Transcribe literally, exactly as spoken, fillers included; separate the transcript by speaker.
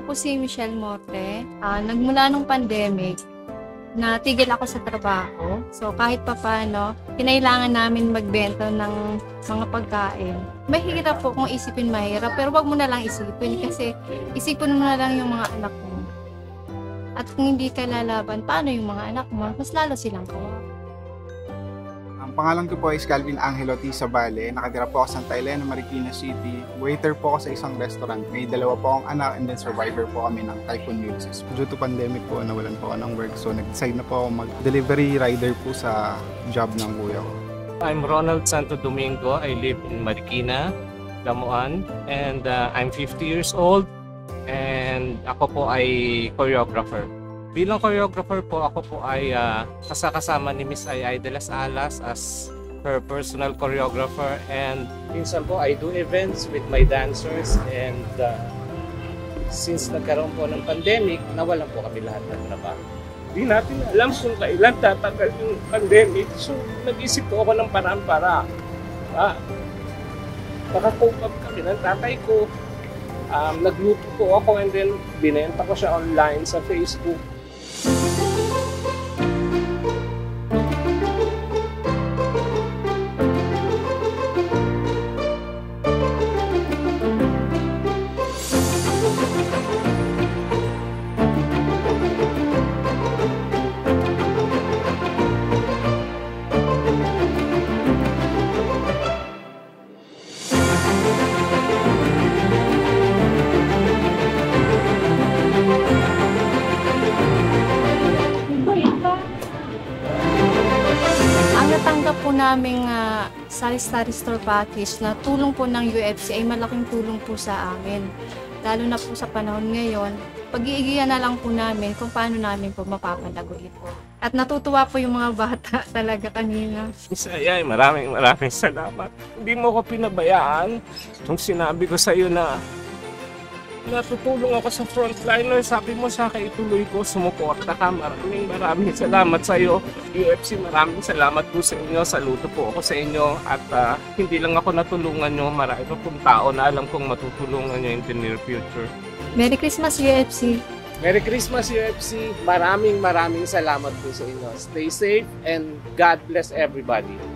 Speaker 1: po si Michelle Morte. Uh, nagmula nung pandemic, natigil ako sa trabaho. So kahit pa paano, kinailangan namin magbenta ng mga pagkain. Mahirap po kung isipin mahirap, pero wag mo na lang isipin kasi isipin mo na lang yung mga anak mo. At kung hindi ka lalaban, paano yung mga anak mo? Mas lalo silang kawawa.
Speaker 2: Ang pangalan ko po is Calvin Angelo T. Sabale. Nakatira po ako sa Santa Elena, Marikina City. Waiter po ako sa isang restaurant. May dalawa po akong anak and then survivor po kami ng typhoon Ulysses. Due to pandemic po, nawalan po ako ng work. So nag-decide na po ako mag-delivery rider po sa job ng kuya ko.
Speaker 3: I'm Ronald Santo Domingo. I live in Marikina, Lamuan. And uh, I'm fifty years old. And ako po ay choreographer. Bilang choreographer po, ako po ay uh, kasakasama ni Miss Ay de las Alas as her personal choreographer, and minsan po I do events with my dancers, and uh, since nagkaroon po ng pandemic, nawalan po kami lahat ng trabaho. Di natin alam kung kailan tatagal yung pandemic, so nag-isip po ako ng paraan para ah, makakope up kami ng tatay ko. Um, nagluto po ako and then binenta ko siya online sa Facebook.
Speaker 1: Natanggap po namin uh, sari-sari store package na tulong po ng U F C ay malaking tulong po sa amin. Lalo na po sa panahon ngayon, pag-iigihan na lang po namin kung paano namin po mapapalago ito. At natutuwa po yung mga bata talaga kanina.
Speaker 3: Ay, maraming maraming salamat. Hindi mo ko pinabayaan. Nung sinabi ko sa iyo na natutulong ako sa frontliner, sabi mo sa akin ituloy ko, sumuporta ka. Maraming maraming salamat sa iyo. U F C, maraming salamat po sa inyo. Saludo po ako sa inyo. At uh, hindi lang ako natulungan nyo, marami pa pong tao na alam kong matutulungan nyo in the near future.
Speaker 1: Merry Christmas U F C!
Speaker 3: Merry Christmas U F C! Maraming maraming salamat po sa inyo. Stay safe and God bless everybody.